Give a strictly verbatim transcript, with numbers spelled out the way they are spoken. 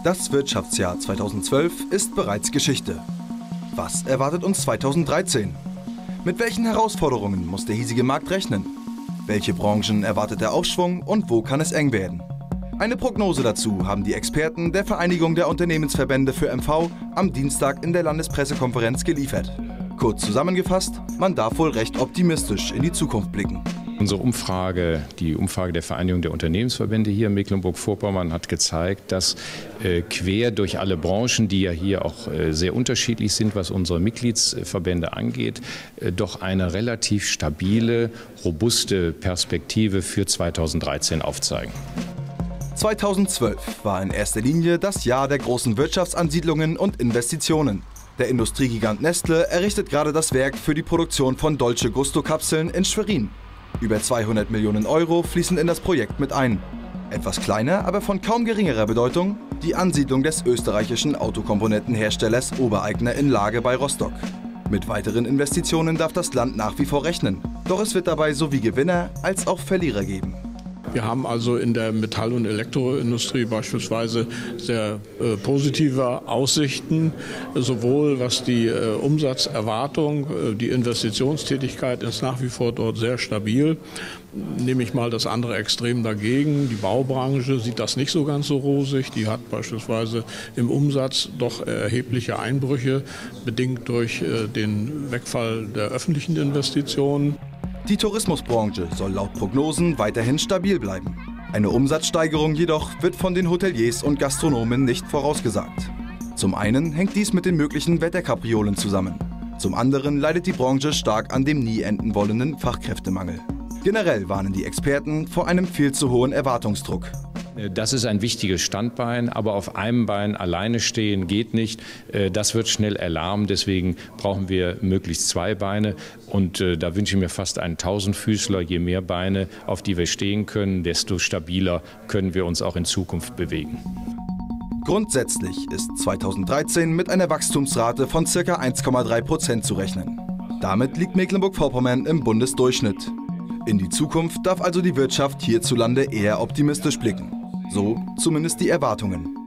Das Wirtschaftsjahr zweitausendzwölf ist bereits Geschichte. Was erwartet uns zweitausenddreizehn? Mit welchen Herausforderungen muss der hiesige Markt rechnen? Welche Branchen erwartet der Aufschwung und wo kann es eng werden? Eine Prognose dazu haben die Experten der Vereinigung der Unternehmensverbände für M V am Dienstag in der Landespressekonferenz geliefert. Kurz zusammengefasst, man darf wohl recht optimistisch in die Zukunft blicken. Unsere Umfrage, die Umfrage der Vereinigung der Unternehmensverbände hier in Mecklenburg-Vorpommern hat gezeigt, dass äh, quer durch alle Branchen, die ja hier auch äh, sehr unterschiedlich sind, was unsere Mitgliedsverbände angeht, äh, doch eine relativ stabile, robuste Perspektive für zweitausenddreizehn aufzeigen. zweitausendzwölf war in erster Linie das Jahr der großen Wirtschaftsansiedlungen und Investitionen. Der Industriegigant Nestle errichtet gerade das Werk für die Produktion von Dolce Gusto-Kapseln in Schwerin. Über zweihundert Millionen Euro fließen in das Projekt mit ein. Etwas kleiner, aber von kaum geringerer Bedeutung, die Ansiedlung des österreichischen Autokomponentenherstellers Obereigner in Lage bei Rostock. Mit weiteren Investitionen darf das Land nach wie vor rechnen. Doch es wird dabei sowie Gewinner als auch Verlierer geben. Wir haben also in der Metall- und Elektroindustrie beispielsweise sehr äh, positive Aussichten, sowohl was die äh, Umsatzerwartung, äh, die Investitionstätigkeit ist nach wie vor dort sehr stabil. Nehme ich mal das andere Extrem dagegen. Die Baubranche sieht das nicht so ganz so rosig. Die hat beispielsweise im Umsatz doch erhebliche Einbrüche, bedingt durch äh, den Wegfall der öffentlichen Investitionen. Die Tourismusbranche soll laut Prognosen weiterhin stabil bleiben. Eine Umsatzsteigerung jedoch wird von den Hoteliers und Gastronomen nicht vorausgesagt. Zum einen hängt dies mit den möglichen Wetterkapriolen zusammen. Zum anderen leidet die Branche stark an dem nie enden wollenden Fachkräftemangel. Generell warnen die Experten vor einem viel zu hohen Erwartungsdruck. Das ist ein wichtiges Standbein, aber auf einem Bein alleine stehen geht nicht. Das wird schnell Alarm, deswegen brauchen wir möglichst zwei Beine. Und da wünsche ich mir fast einen Tausendfüßler. Je mehr Beine, auf die wir stehen können, desto stabiler können wir uns auch in Zukunft bewegen. Grundsätzlich ist zweitausenddreizehn mit einer Wachstumsrate von ca. eins Komma drei Prozent zu rechnen. Damit liegt Mecklenburg-Vorpommern im Bundesdurchschnitt. In die Zukunft darf also die Wirtschaft hierzulande eher optimistisch blicken. So zumindest die Erwartungen.